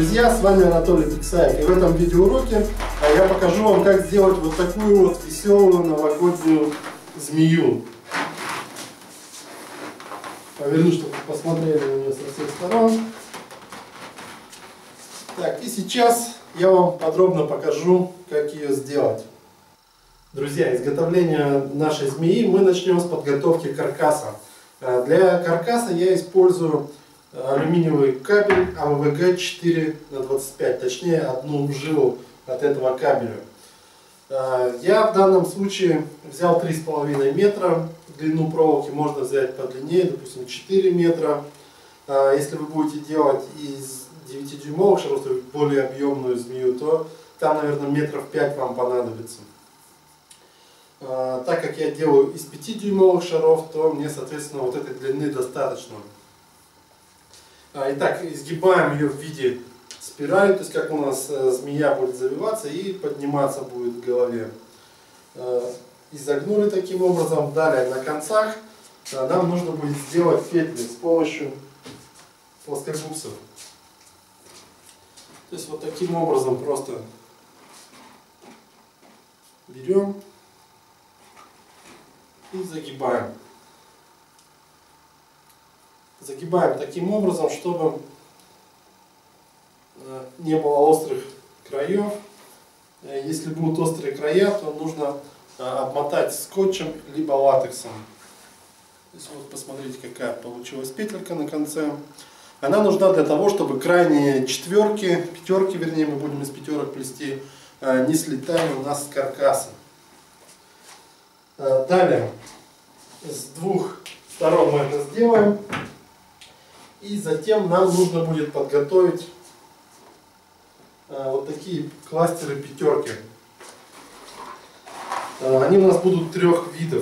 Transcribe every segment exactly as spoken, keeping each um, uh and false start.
Друзья, с вами Анатолий Пиксаев, и в этом видеоуроке я покажу вам, как сделать вот такую вот веселую новогоднюю змею. Поверну, чтобы посмотрели на нее со всех сторон. Так, и сейчас я вам подробно покажу, как ее сделать. Друзья, изготовление нашей змеи мы начнем с подготовки каркаса. Для каркаса я использую алюминиевый кабель А В В Г четыре на двадцать пять, точнее одну жилу от этого кабеля. Я в данном случае взял три с половиной метра, длину проволоки можно взять подлиннее, допустим четыре метра. Если вы будете делать из девятидюймовых шаров, то есть более объемную змею, то там, наверное, метров пять вам понадобится. Так как я делаю из пятидюймовых шаров, то мне, соответственно, вот этой длины достаточно. Итак, изгибаем ее в виде спирали, то есть как у нас змея будет завиваться и подниматься будет в голове. Изогнули таким образом. Далее на концах нам нужно будет сделать петли с помощью плоскогубцев. То есть вот таким образом просто берем и загибаем. Загибаем таким образом, чтобы не было острых краев. Если будут острые края, то нужно обмотать скотчем либо латексом. То есть вот посмотрите, какая получилась петелька на конце. Она нужна для того, чтобы крайние четверки, пятерки, вернее, мы будем из пятерок плести, не слетали у нас с каркаса. Далее с двух сторон мы это сделаем. И затем нам нужно будет подготовить вот такие кластеры пятерки. Они у нас будут трех видов.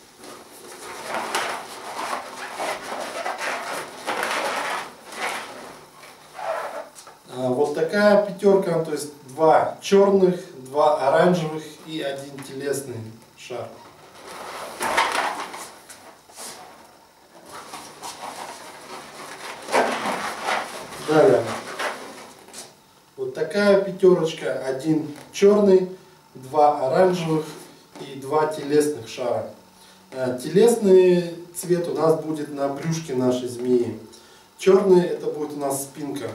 Вот такая пятерка, то есть два черных, два оранжевых и один телесный шар. Далее, вот такая пятерочка, один черный, два оранжевых и два телесных шара. Телесный цвет у нас будет на брюшке нашей змеи. Черный — это будет у нас спинка.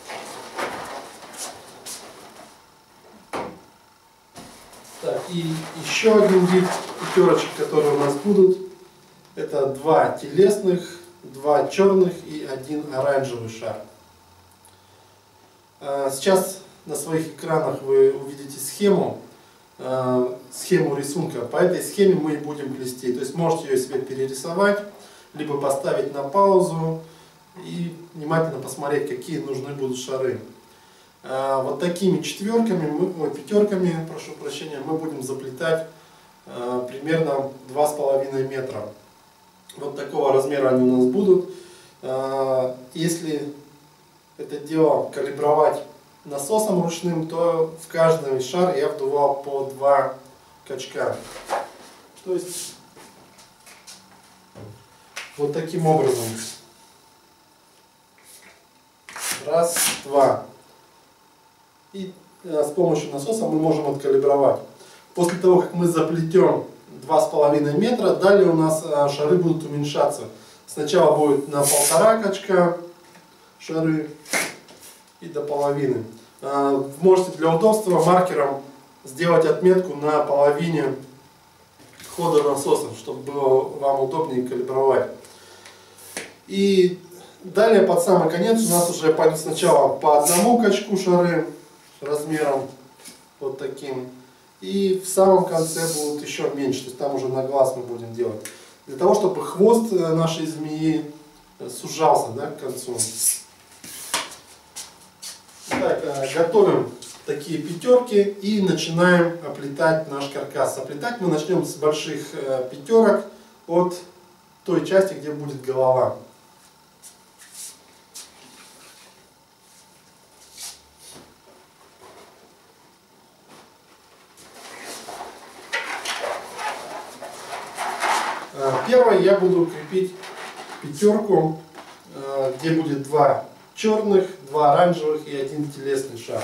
Так, и еще один вид пятерочек, которые у нас будут, это два телесных, два черных и один оранжевый шар. Сейчас на своих экранах вы увидите схему, схему рисунка. По этой схеме мы и будем плести. То есть можете ее себе перерисовать, либо поставить на паузу и внимательно посмотреть, какие нужны будут шары. Вот такими четверками, мы, пятерками, прошу прощения, мы будем заплетать примерно два с половиной метра. Вот такого размера они у нас будут. Если это дело калибровать насосом ручным, то в каждый шар я вдувал по два качка. То есть вот таким образом. Раз, два. И с помощью насоса мы можем откалибровать. После того, как мы заплетем два с половиной метра, далее у нас шары будут уменьшаться. Сначала будет на полтора качка шары и до половины. Можете для удобства маркером сделать отметку на половине хода насоса, чтобы было вам удобнее калибровать. И далее под самый конец у нас уже пойдут сначала по одному качку шары размером вот таким. И в самом конце будут еще меньше, то есть там уже на глаз мы будем делать. Для того, чтобы хвост нашей змеи сужался, да, к концу. Итак, готовим такие пятерки и начинаем оплетать наш каркас. Оплетать мы начнем с больших пятерок от той части, где будет голова. Первой я буду крепить пятерку, где будет два черных, два оранжевых и один телесный шар.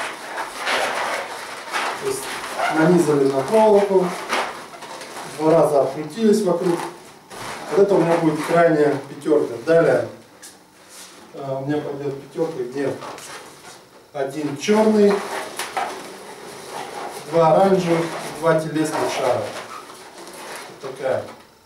То есть нанизали на проволоку, два раза обкрутились вокруг. Вот это у меня будет крайняя пятерка. Далее а, у меня пойдет пятерка, где один черный, два оранжевых, два телесных шара. Вот такая.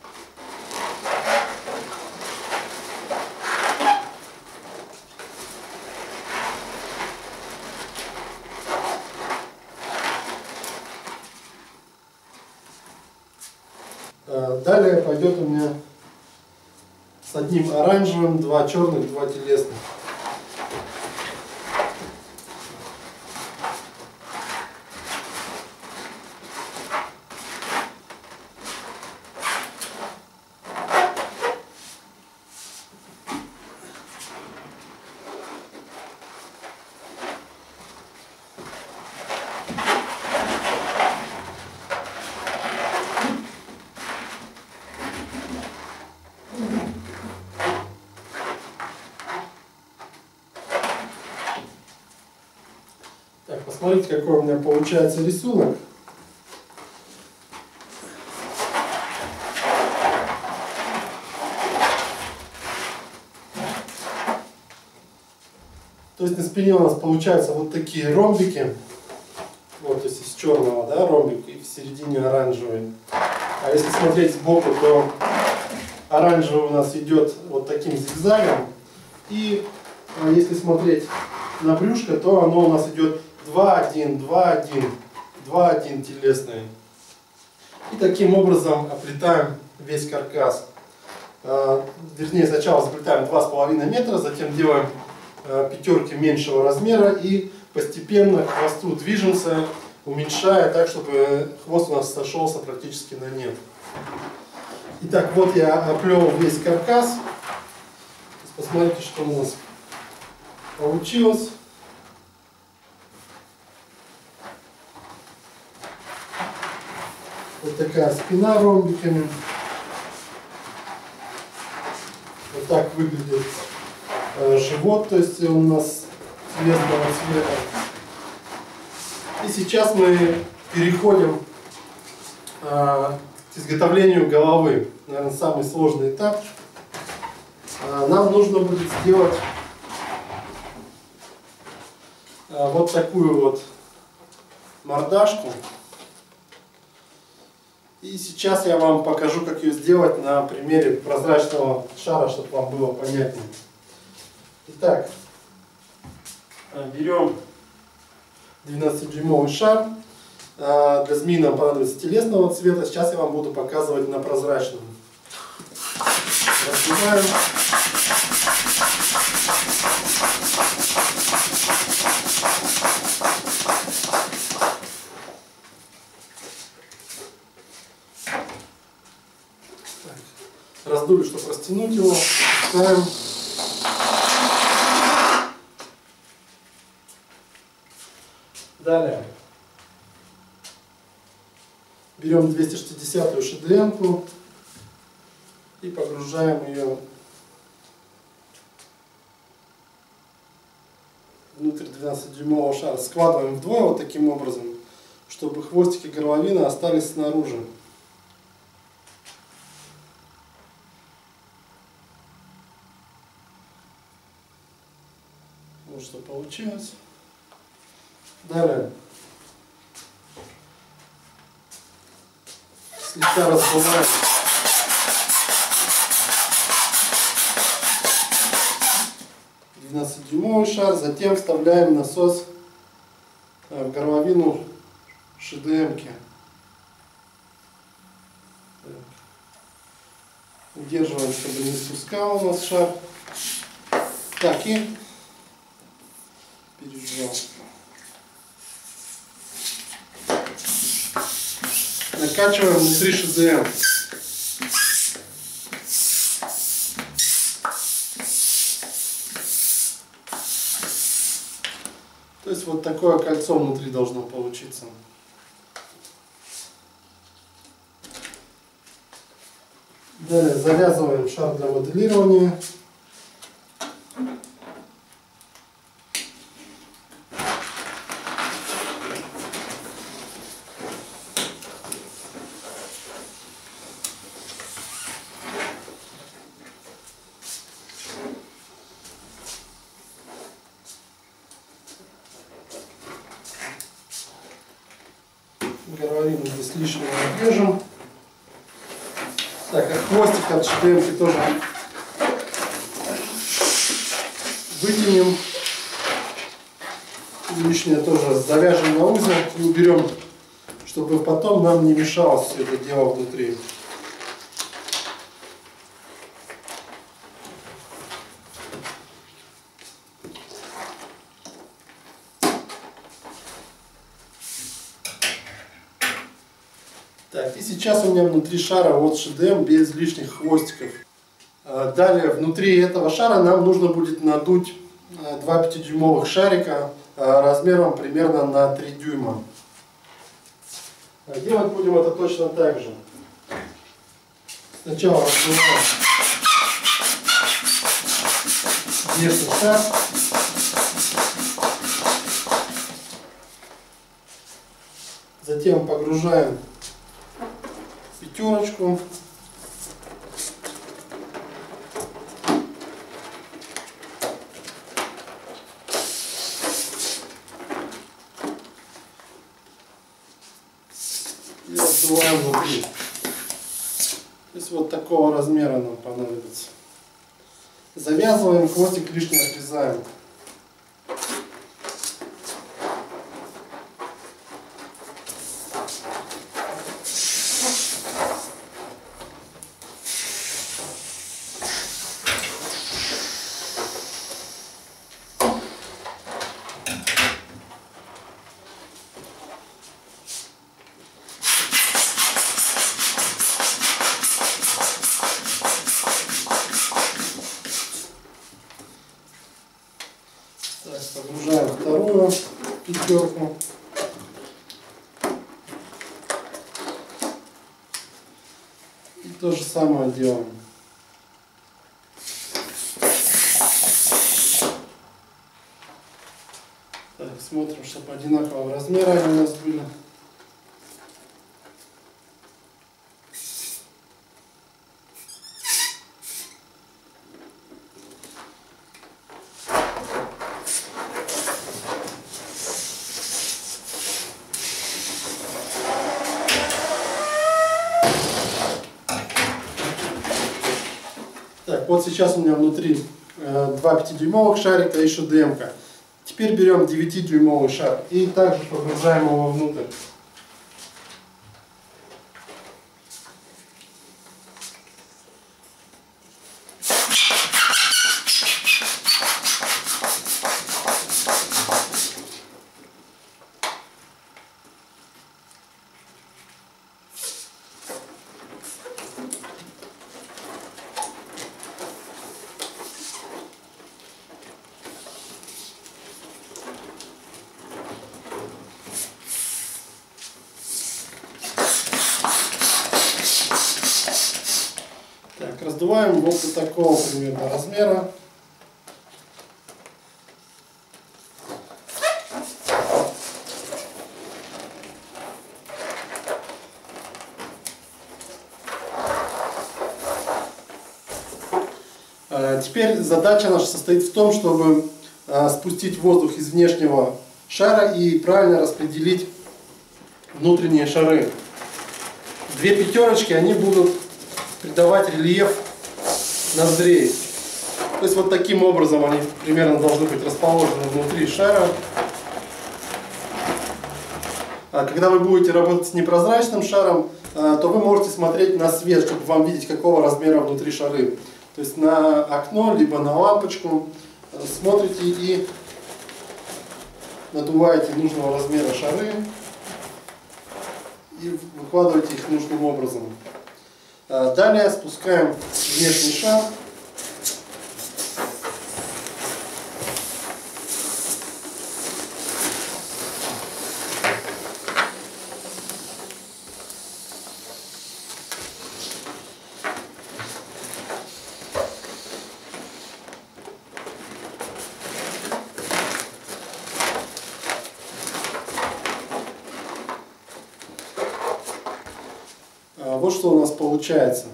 Далее пойдет у меня с одним оранжевым, два черных, два телесных. Так, посмотрите, какой у меня получается рисунок. То есть на спине у нас получаются вот такие ромбики. Вот, то есть из черного, да, ромбик, и в середине оранжевый. А если смотреть сбоку, то оранжевый у нас идет вот таким зигзагом. И если смотреть на брюшко, то оно у нас идет два один, два один, два один телесный. И таким образом оплетаем весь каркас. Вернее, сначала заплетаем два с половиной метра, затем делаем пятерки меньшего размера и постепенно к хвосту движемся, уменьшая так, чтобы хвост у нас сошелся практически на нет. Итак, вот я оплел весь каркас. Посмотрите, что у нас получилось. Вот такая спина ромбиками. Вот так выглядит э, живот, то есть он у нас цветного цвета. И сейчас мы переходим э, к изготовлению головы. Наверное, самый сложный этап. Э, нам нужно будет сделать э, вот такую вот мордашку. И сейчас я вам покажу, как ее сделать на примере прозрачного шара, чтобы вам было понятнее. Итак, берем двенадцатидюймовый шар. Для змеи нам понадобится телесного цвета. Сейчас я вам буду показывать на прозрачном. Разбиваем. Раздули, чтобы растянуть его. Ставим. Далее. Берем двести шестидесятую ШДМ-ку и погружаем ее внутрь двенадцатидюймового шара. Складываем вдвое вот таким образом, чтобы хвостики горловины остались снаружи. Вот что получилось. Далее. Слегка разбиваем. двенадцатидюймовый шар. Затем вставляем насос в горловину ШДМ-ки. Удерживаем, чтобы не спускал у нас шар. Так, и пережал. Накачиваем внутри ШДМ. То есть вот такое кольцо внутри должно получиться. Далее завязываем шар для моделирования. Здесь лишнего отрежем. Так, а хвостик от эйч ди эм тоже вытянем. Лишнее тоже завяжем на узел и уберем, чтобы потом нам не мешалось все это дело внутри. Так, и сейчас у меня внутри шара вот эйч ди эм без лишних хвостиков. Далее внутри этого шара нам нужно будет надуть два пятидюймовых шарика размером примерно на три дюйма. Делать будем это точно так же. Сначала раздуваем верхний шар. Затем погружаем пятерочку. И раздуваем внутри. То есть вот такого размера нам понадобится. Завязываем, хвостик лишний отрезаем. Так, погружаем вторую пятерку. И то же самое делаем. Так, смотрим, чтобы одинакового размера они у нас были. Так, вот сейчас у меня внутри э, два пятидюймовых шарика и эйч ди эм-ка. Теперь берем девятидюймовый шар и также погружаем его внутрь. Так, раздуваем вот до такого примерно размера. Теперь задача наша состоит в том, чтобы спустить воздух из внешнего шара и правильно распределить внутренние шары. Две пятерочки, они будут придавать рельеф ноздрей. То есть вот таким образом они примерно должны быть расположены внутри шара. А когда вы будете работать с непрозрачным шаром, то вы можете смотреть на свет, чтобы вам видеть, какого размера внутри шары. То есть на окно, либо на лампочку смотрите и надуваете нужного размера шары и выкладываете их нужным образом. Далее спускаем внешний шар. Вот что у нас получается.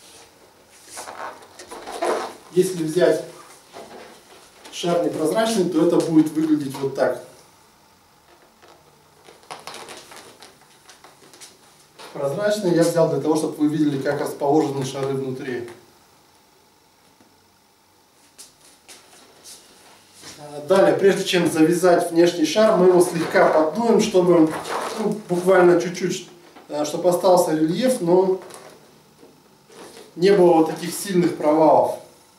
Если взять шар непрозрачный, то это будет выглядеть вот так. прозрачные я взял для того, чтобы вы видели, как расположены шары внутри. Далее, прежде чем завязать внешний шар, мы его слегка поддуем, чтобы ну, буквально чуть-чуть, чтобы остался рельеф, но не было вот таких сильных провалов.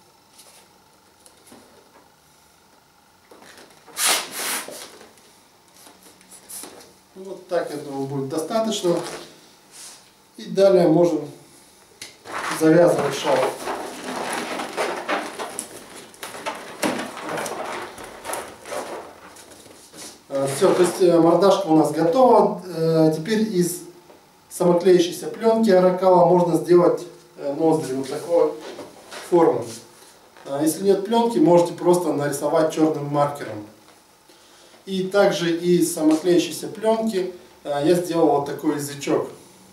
Вот так этого будет достаточно. И далее можем завязывать шар. Все, то есть мордашка у нас готова. Теперь из самоклеящейся пленки Аракала можно сделать ноздри вот такой формы. Если нет пленки, можете просто нарисовать черным маркером. И также из самоклеящейся пленки я сделал вот такой язычок.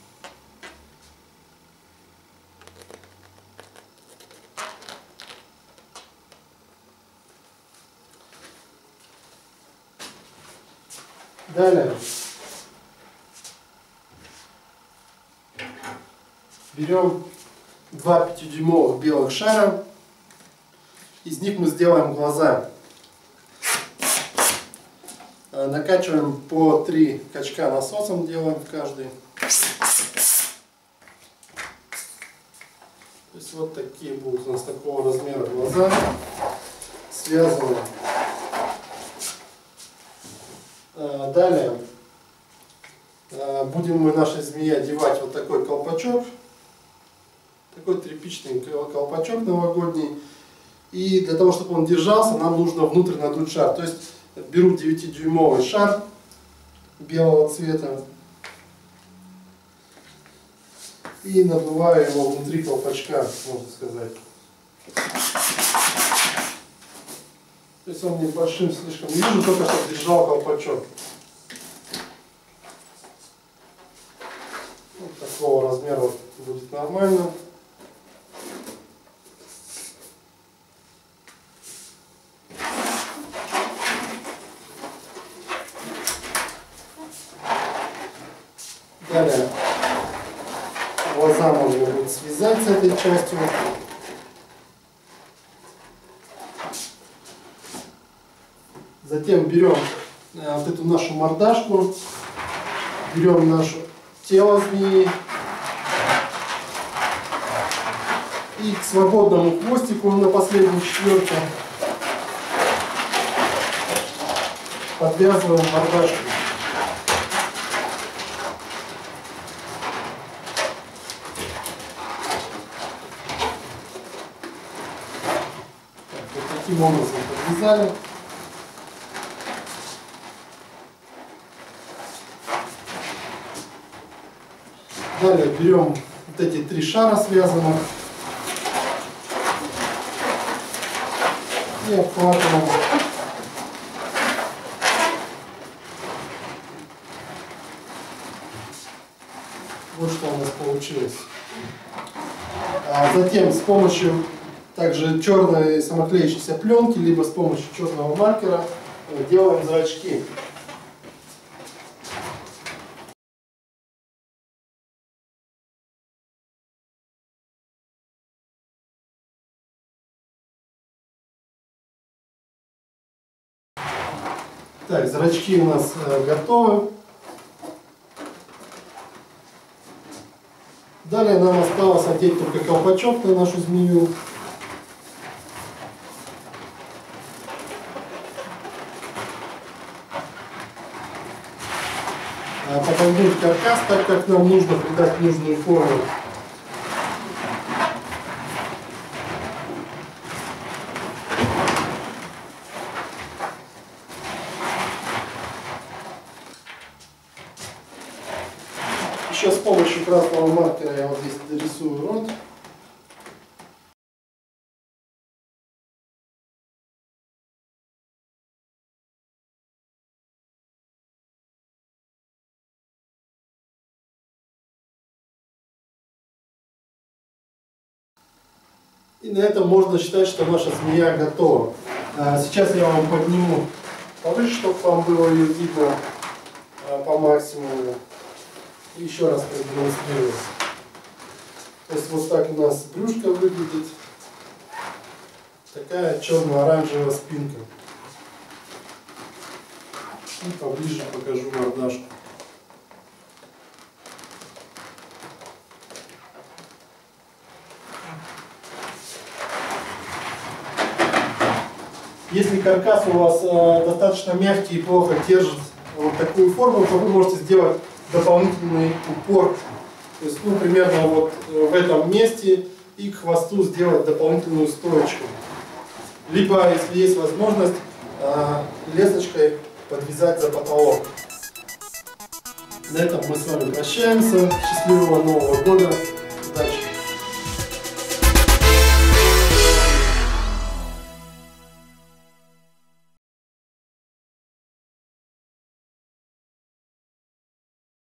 Далее берем два пятидюймовых белых шара, из них мы сделаем глаза. Накачиваем по три качка насосом, делаем в каждый. То есть вот такие будут у нас такого размера глаза. Связываем. Далее будем мы нашей змее одевать вот такой колпачок. Такой тряпичный колпачок новогодний. И для того, чтобы он держался, нам нужно внутрь надуть шар. То есть беру девятидюймовый шар белого цвета и надуваю его внутри колпачка, можно сказать. То есть он небольшим слишком не вижу, только чтобы держал колпачок. Вот такого размера будет нормально. Далее глаза можно будет связать с этой частью. Затем берем э, вот эту нашу мордашку, берем наше тело змеи и к свободному хвостику на последней четверке подвязываем мордашку. Так, вот таким образом подвязали. Далее берем вот эти три шара связанных и обхватываем. Вот что у нас получилось. А затем с помощью также черной самоклеящейся пленки, либо с помощью черного маркера делаем зрачки. Так, зрачки у нас э, готовы. Далее нам осталось одеть только колпачок на нашу змею. А подогнуть каркас так, как нам нужно, придать нужную форму. Еще с помощью красного маркера я вот здесь дорисую рот. И на этом можно считать, что наша змея готова. Сейчас я вам подниму повыше, чтобы вам было ее видно по максимуму. Еще раз продемонстрирую. То есть вот так у нас брюшко выглядит. Такая черно-оранжевая спинка. И поближе покажу мордашку. Если каркас у вас э, достаточно мягкий и плохо держит вот такую форму, то вы можете сделать дополнительный упор. То есть, ну, примерно вот в этом месте и к хвосту сделать дополнительную стоечку. Либо, если есть возможность, э, лесочкой подвязать за потолок. На этом мы с вами прощаемся. Счастливого Нового года!